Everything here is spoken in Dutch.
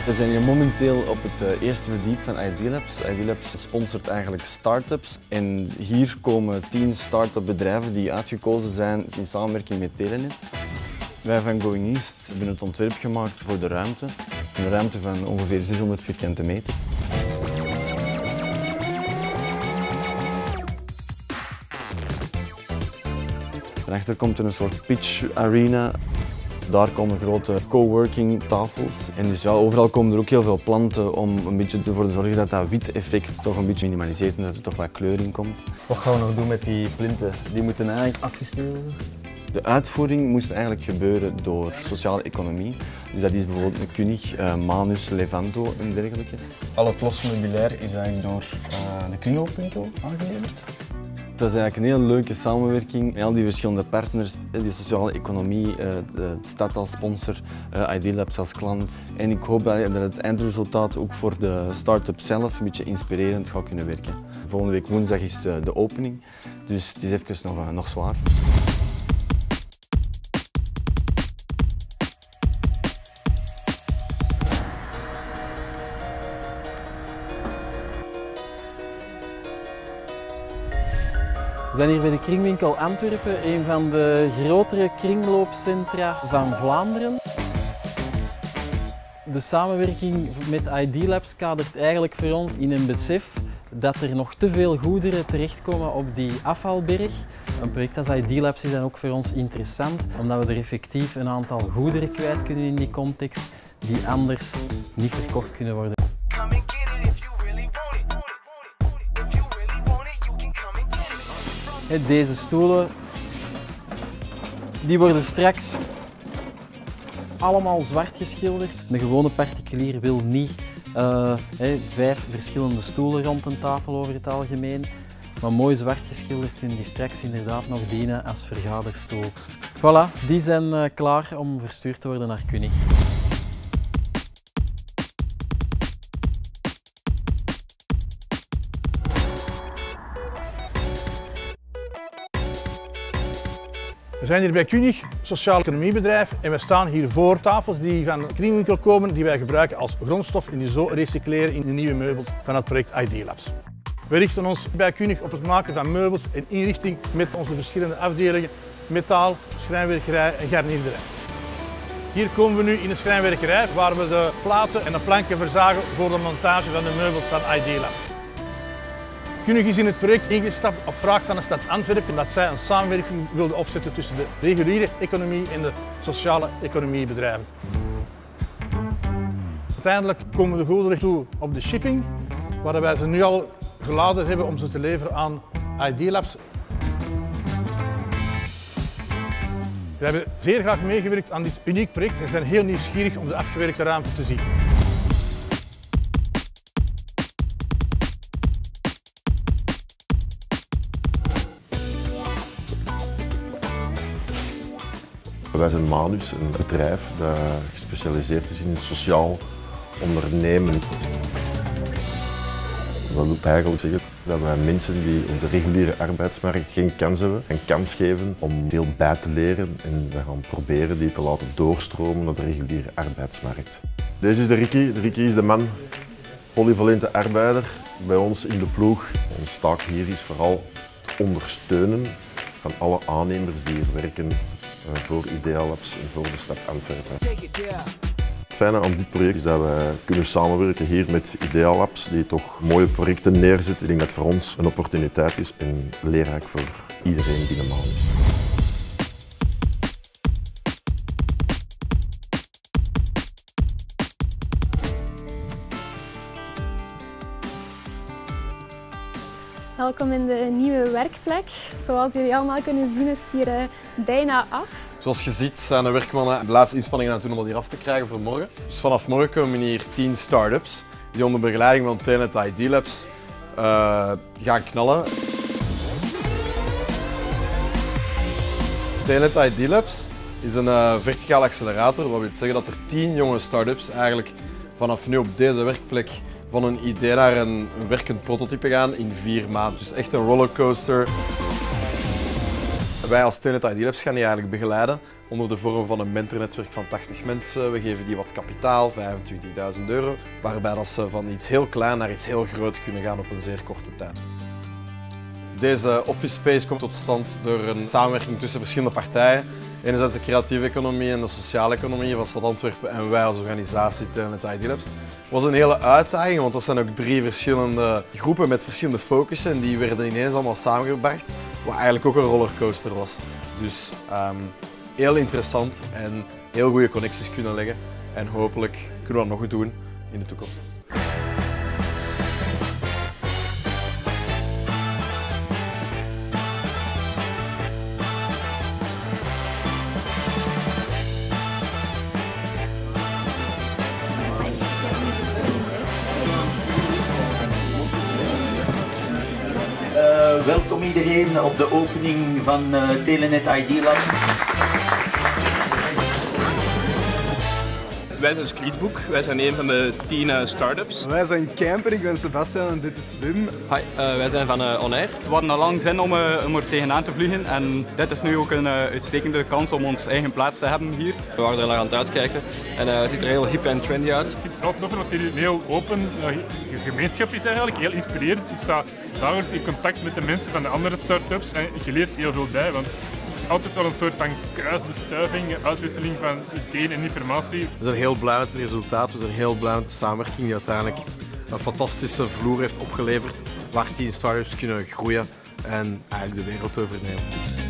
We zijn hier momenteel op het eerste verdiep van ID Labs. ID Labs sponsort eigenlijk start-ups en hier komen 10 start-up bedrijven die uitgekozen zijn in samenwerking met Telenet. Wij van Going East hebben het ontwerp gemaakt voor de ruimte. Een ruimte van ongeveer 600 vierkante meter. Daarachter komt er een soort pitch arena. Daar komen grote coworking tafels. En dus ja, overal komen er ook heel veel planten om een beetje ervoor te zorgen dat dat wit effect toch een beetje minimaliseert en dat er toch wat kleur in komt. Wat gaan we nog doen met die plinten? Die moeten eigenlijk afgesneden worden? De uitvoering moest eigenlijk gebeuren door sociale economie. Dus dat is bijvoorbeeld een Kunig, Manus, Levanto en dergelijke. Al het los meubilair is eigenlijk door de kringloopwinkel aangeleverd. Het was eigenlijk een heel leuke samenwerking met al die verschillende partners, die sociale economie, de stad als sponsor, ID Labs als klant. En ik hoop dat het eindresultaat ook voor de start-up zelf een beetje inspirerend gaat kunnen werken. Volgende week woensdag is de opening, dus het is even nog zwaar. We zijn hier bij de Kringwinkel Antwerpen, een van de grotere kringloopcentra van Vlaanderen. De samenwerking met ID Labs kadert eigenlijk voor ons in een besef dat er nog te veel goederen terechtkomen op die afvalberg. Een project als ID Labs is dan ook voor ons interessant, omdat we er effectief een aantal goederen kwijt kunnen in die context die anders niet verkocht kunnen worden. Deze stoelen die worden straks allemaal zwart geschilderd. De gewone particulier wil niet 5 verschillende stoelen rond een tafel over het algemeen. Maar mooi zwart geschilderd kunnen die straks inderdaad nog dienen als vergaderstoel. Voilà, die zijn klaar om verstuurd te worden naar Kunig. We zijn hier bij Kunig, sociaal economiebedrijf, en we staan hier voor tafels die van de Kringwinkel komen, die wij gebruiken als grondstof en die zo recycleren in de nieuwe meubels van het project ID Labs. We richten ons bij Kunig op het maken van meubels en inrichting met onze verschillende afdelingen, metaal, schrijnwerkerij en garnierderij. Hier komen we nu in de schrijnwerkerij waar we de platen en de planken verzagen voor de montage van de meubels van ID Labs. Kunig is in het project ingestapt op vraag van de stad Antwerpen dat zij een samenwerking wilde opzetten tussen de reguliere economie en de sociale economiebedrijven. Uiteindelijk komen de goederen toe op de shipping, waar wij ze nu al geladen hebben om ze te leveren aan ID Labs. We hebben zeer graag meegewerkt aan dit uniek project en zijn heel nieuwsgierig om de afgewerkte ruimte te zien. Wij zijn Manus, een bedrijf dat gespecialiseerd is in sociaal ondernemen. Dat wil eigenlijk zeggen dat wij mensen die op de reguliere arbeidsmarkt geen kans hebben, een kans geven om veel bij te leren en we gaan proberen die te laten doorstromen naar de reguliere arbeidsmarkt. Deze is de Ricky. De Ricky is de man, polyvalente arbeider bij ons in de ploeg. Ons taak hier is vooral het ondersteunen van alle aannemers die hier werken voor ID Labs en voor de stad Antwerpen. Het fijne aan dit project is dat we kunnen samenwerken hier met ID Labs, die toch mooie projecten neerzet. Ik denk dat het voor ons een opportuniteit is en leerrijk voor iedereen binnen Manus. Welkom in de nieuwe werkplek. Zoals jullie allemaal kunnen zien is het hier bijna af. Zoals je ziet zijn de werkmannen de laatste inspanningen aan het doen om dat hier af te krijgen voor morgen. Dus vanaf morgen komen hier 10 start-ups die onder begeleiding van Telenet ID Labs gaan knallen. Telenet ID Labs is een verticale accelerator, wat wil zeggen dat er 10 jonge start-ups eigenlijk vanaf nu op deze werkplek van een idee naar een werkend prototype gaan in 4 maanden. Dus echt een rollercoaster. Wij als Telenet ID Labs gaan die eigenlijk begeleiden onder de vorm van een mentornetwerk van 80 mensen. We geven die wat kapitaal, €25.000, waarbij dat ze van iets heel klein naar iets heel groot kunnen gaan op een zeer korte tijd. Deze office space komt tot stand door een samenwerking tussen verschillende partijen. Enerzijds de creatieve economie en de sociale economie van Stad Antwerpen en wij als organisatie Telenet ID Labs. Het was een hele uitdaging, want er zijn ook 3 verschillende groepen met verschillende focussen en die werden ineens allemaal samengebracht, wat eigenlijk ook een rollercoaster was. Dus heel interessant en heel goede connecties kunnen leggen en hopelijk kunnen we dat nog doen in de toekomst. Welkom iedereen op de opening van Telenet ID Labs. Wij zijn Screedbook, wij zijn een van de 10 start-ups. Wij zijn Camper, ik ben Sebastian en dit is Wim. Hi, wij zijn van Onair. We hadden al lang zin om er tegenaan te vliegen en dit is nu ook een uitstekende kans om ons eigen plaats te hebben hier. We waren er naar aan het uitkijken en het ziet er heel hip en trendy uit. Ik vind het wel tof dat hier een heel open gemeenschap is eigenlijk, heel inspirerend. Je staat dagelijks in contact met de mensen van de andere start-ups en je leert heel veel bij. Want het is altijd wel een soort van kruisbestuiving, uitwisseling van ideeën en informatie. We zijn heel blij met het resultaat, we zijn heel blij met de samenwerking die uiteindelijk een fantastische vloer heeft opgeleverd waar 10 start-ups kunnen groeien en eigenlijk de wereld overnemen.